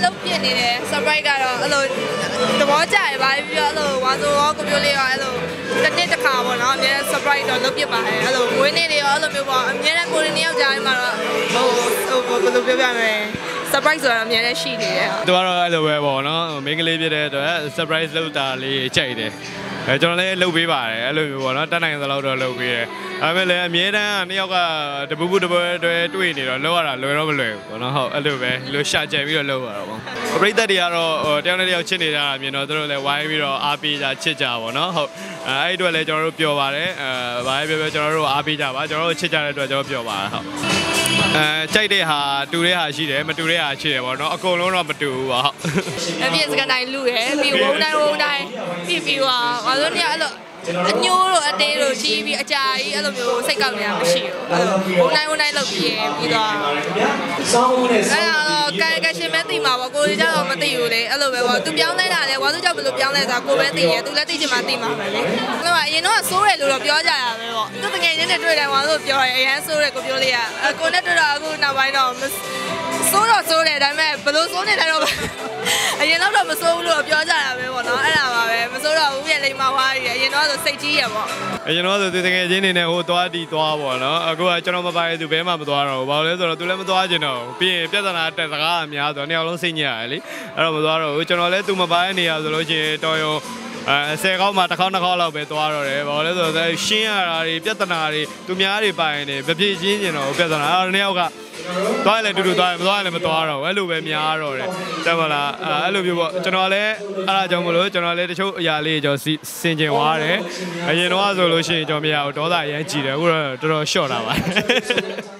လုပ်ပြနေတယ် surprise ကတော့အဲ့လိုသဘောကျရပါပြီးတော့အဲ့လိုဝါဆိုရောကိုမျိုးလေးရောအဲ့လိုတစ်နေ့တစ်ခါပေါ့နော်အများ surprise တော့လုပ်ပြပါတယ်အဲ့လိုဝင်းနေတွေရောအဲ့လိုမျိုးပေါ့အများနဲ့ကိုရင်းနှစ်ယောက်ကြားမှာတော့ဟိုဘယ်လိုပြောပြမလဲ surprise ဆိုတာအများနဲ့ရှိနေတယ်သူကတော့အဲ့လိုပဲပေါ့နော်မိန်းကလေးဖြစ်တဲ့အတွက် surprise လုပ်တာလေးကြိုက်တယ်ကျွန်တော်လည်းလုပ်ပေးပါတယ်အဲ့လိုမျိုးပေါ့နော်တတ်နိုင်သလောက်တော့လုပ်ပေးတယ်ဒါပေမဲ့လည်းအမြဲတမ်းနှစ်ယောက်ကတပူပူတပွဲတွေ့နေတော့လောက်ရတာလွယ်တော့မလွယ်ဘူးပေါ့နော်ဟုတ်အဲ့လိုပဲလိုရှာကြံပြီးတော့လုပ်ရတော့ပေါ့ပရိသတ်တွေကတော့တယောက်နဲ့တယောက်ချစ်နေကြတာမြင်တော့သူတို့လည်းဝိုင်းပြီးတော့အားပေးကြချစ်ကြပေါ့နော်ဟုတ်အဲ့ဒီအတွက်လည်းကျွန်တော်တို့ပျော်ပါတယ်ဘာပဲပြောကျွန်တော်တို့အားပေးကြပါကျွန်တော်တို့ချစ်ကြတဲ့အတွက်ကျွန်တော်ပျော်ပါတယ်ဟုတ်ကြိုက်တဲ့ဟာတူတဲ့ဟာရှိတယ်မတူတဲ့ဟာရှိတယ်ပေါ့နော်အကုန်လုံးတော့မတူဘူးပေါ့ဟုတ်အပြည့်စကန်တိုင်းလူရယ်ပြီးဝုန်းတိုင်းပြီးဟာဘာလို့လဲအဲ့လိုအညိုးတို့အသေးတို့ကြီးပြီးအကြာကြီးအဲ့လိုမျိုးစိတ်ကောက်နေတာမရှိဘူးဝုန်းတိုင်းလုပ်ပြီးပြီးတော့အဲ့တော့ကရှင်မဲသိမှာပေါ့ကိုကြီးကတော့မသိဘူးလေအဲ့လိုပဲပေါ့သူပြောင်းလဲတာလေဝါစုကြောင့်ဘယ်လိုပြောင်းလဲတာကိုပဲသိရဲသူလည်းသိချင်မှသိမှာပဲလေအဲ့တော့အရင်တော့စိုးတယ်လို့တော့ပြောကြရပဲပေါ့သူတကယ်ချင်းနဲ့တွေ့တယ်ဝါစုပြောရဲအရန်စိုးတယ်ကိုပြောလေးကကိုနဲ့တွေ့တော့အခုနောက်ပိုင်းတော့စိုးတယ်ဒါပေမဲ့ဘယ်လိုစိုးနေလဲတော့အရင်တော့မစိုးဘူးလို့ပြောကြတာပဲပေါ့နော်အဲ့ဒါပါပဲမစိုးတော့ဘူးပြန်လိမ္မာဝါးရအရင်တော့ဆိုစိတ်ကြီးရပေါ့အရင်တော့ဆိုသူတကယ်ချင်းနေနဲ့ဟိုသွားတီသွားပေါ့နော်အခုကကျွန်တော်မပါရသူဘဲမှမသွားတော့ဘူးဘာလို့လဲဆိုတော့သူလည်းမသွားချင်တော့ဘူးပြီးရင်ပြဿနာတက်စကားအများဆိုတော့နှစ်ယောက်လုံးစိတ်ညစ်ရတယ်လေအဲ့တော့မသွားတော့ဘူးကျွန်တော်လည်းသူမပါရနေရဆိုလို့ရှိရင်တော်ရုံ10ခေါက်မှတစ်ခေါက်နှစ်ခေါက်လောက်ပဲသွားတော့တယ်ဘာလို့လဲဆိုတော့ရှင်းရတာတွေပြဿနာတွေသူများတွေပိုင်နေဗပြေချင်းကျင်တော့ပြဿနာအဲ့တော့နှစ်ယောက်ကသွားလည်းတူတူသွားမသွားလည်းမသွားတော့ဘူးအဲ့လိုပဲများတော့တယ်တဲ့မလားအဲ့လိုမျိုးပေါ့ကျွန်တော်လည်းအဲ့ဒါကြောင့်မလို့ကျွန်တော်လည်းတချို့အရာလေးကျွန်တော်စင်ကျင်သွားတယ်အရင်တော့ဆိုလို့ရှိရင်ကျွန်တော်မရဘူးဒေါသအရင်ကြည်တယ်အခုတော့တော်တော်ရှော့တာပါ